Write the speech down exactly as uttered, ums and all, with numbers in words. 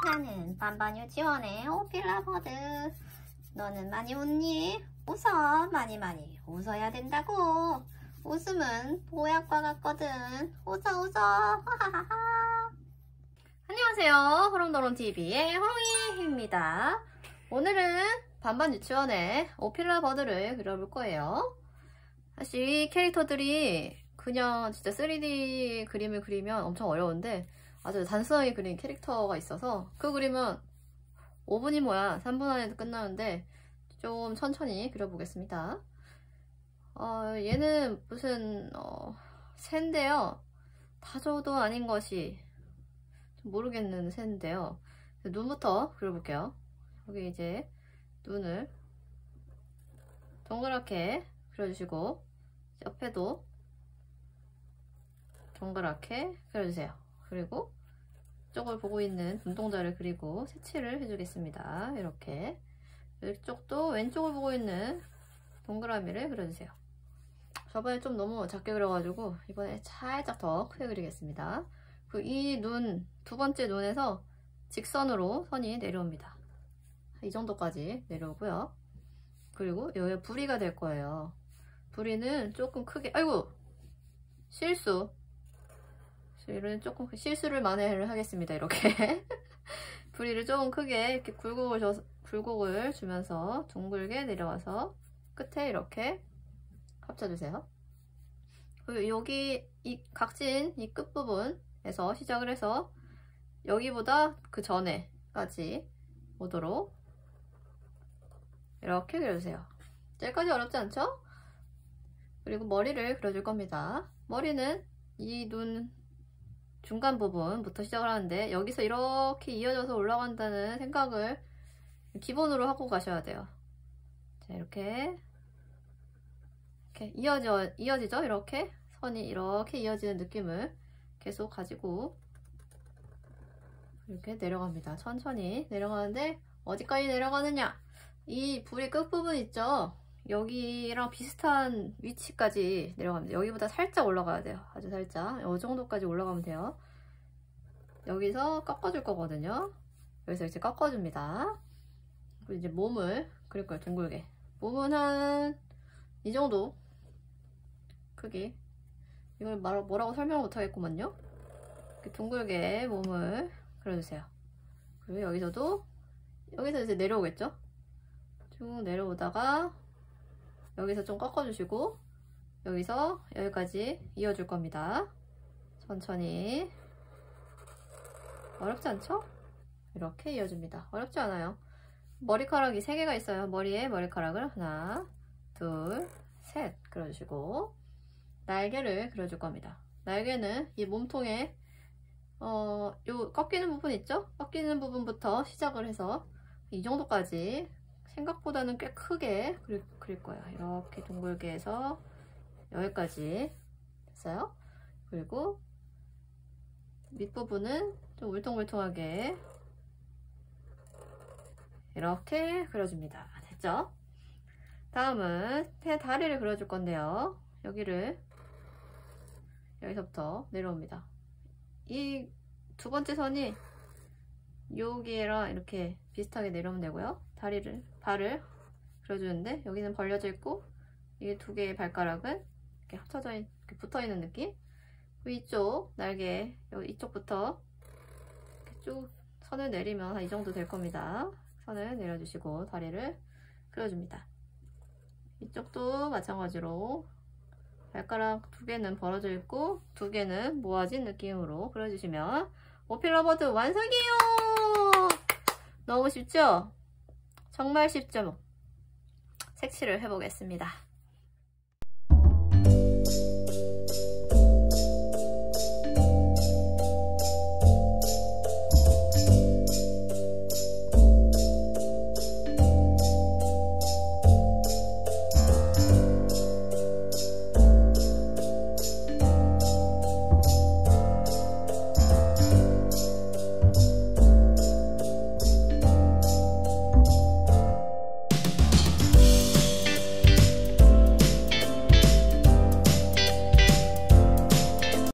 나는 반반 유치원의 오필라버드. 너는 많이 웃니? 웃어. 많이 많이 웃어야 된다고. 웃음은 보약과 같거든. 웃어 웃어. 하하하하. 안녕하세요. 호롱도롱티비의 호롱이입니다. 오늘은 반반 유치원의 오필라버드를 그려볼 거예요. 사실 이 캐릭터들이 그냥 진짜 쓰리디 그림을 그리면 엄청 어려운데 아주 단순하게 그린 캐릭터가 있어서 그 그림은 오 분이 뭐야 삼 분 안에 끝나는데 좀 천천히 그려보겠습니다. 어, 얘는 무슨 어, 새인데요. 다저도 아닌 것이 좀 모르겠는 새인데요. 눈부터 그려볼게요. 여기 이제 눈을 동그랗게 그려주시고 옆에도 동그랗게 그려주세요. 그리고 이쪽을 보고 있는 눈동자를 그리고 색칠을 해주겠습니다. 이렇게 이쪽도 왼쪽을 보고 있는 동그라미를 그려주세요. 저번에 좀 너무 작게 그려가지고 이번에 살짝 더 크게 그리겠습니다. 이 눈, 두 번째 눈에서 직선으로 선이 내려옵니다. 이 정도까지 내려오고요. 그리고 여기에 부리가 될 거예요. 부리는 조금 크게, 아이고! 실수! 실은 조금 실수를 만회를 하겠습니다. 이렇게 부리를 조금 크게 이렇게 굴곡을 줘, 굴곡을 주면서 둥글게 내려와서 끝에 이렇게 합쳐주세요. 그리고 여기 이 각진 이 끝부분에서 시작을 해서 여기보다 그 전에까지 오도록 이렇게 그려주세요. 여기까지 어렵지 않죠? 그리고 머리를 그려줄 겁니다. 머리는 이 눈 중간 부분부터 시작을 하는데 여기서 이렇게 이어져서 올라간다는 생각을 기본으로 하고 가셔야 돼요. 자, 이렇게 이렇게 이어져, 이어지죠? 이렇게 선이 이렇게 이어지는 느낌을 계속 가지고 이렇게 내려갑니다. 천천히 내려가는데 어디까지 내려가느냐? 이 부리 끝부분 있죠? 여기랑 비슷한 위치까지 내려갑니다. 여기보다 살짝 올라가야 돼요. 아주 살짝. 이 정도까지 올라가면 돼요. 여기서 꺾어줄 거거든요. 여기서 이제 꺾어줍니다. 그리고 이제 몸을 그릴 거예요. 둥글게. 몸은 한 이 정도 크기. 이걸 말, 뭐라고 설명을 못하겠구만요. 이렇게 둥글게 몸을 그려주세요. 그리고 여기서도 여기서 이제 내려오겠죠? 쭉 내려오다가 여기서 좀 꺾어주시고 여기서 여기까지 이어줄 겁니다. 천천히. 어렵지 않죠? 이렇게 이어줍니다. 어렵지 않아요. 머리카락이 세 개가 있어요. 머리에 머리카락을 하나, 둘, 셋 그려주시고 날개를 그려줄 겁니다. 날개는 이 몸통에 어, 요 꺾이는 부분 있죠? 꺾이는 부분부터 시작을 해서 이 정도까지 생각보다는 꽤 크게 그릴, 그릴 거예요. 이렇게 둥글게 해서 여기까지 됐어요. 그리고 밑부분은 좀 울퉁불퉁하게 이렇게 그려줍니다. 됐죠? 다음은 새 다리를 그려줄 건데요. 여기를 여기서부터 내려옵니다. 이 두 번째 선이 여기랑 이렇게 비슷하게 내려오면 되고요. 다리를, 발을 그려주는데 여기는 벌려져 있고 이 두 개의 발가락은 이렇게 합쳐져 있, 이렇게 붙어 있는 느낌. 이쪽 날개 여기 이쪽부터 이렇게 쭉 선을 내리면 한 이 정도 될 겁니다. 선을 내려주시고 다리를 그려줍니다. 이쪽도 마찬가지로 발가락 두 개는 벌어져 있고 두 개는 모아진 느낌으로 그려주시면 오필라버드 완성이에요! 너무 쉽죠? 정말 쉽죠? 색칠을 해보겠습니다.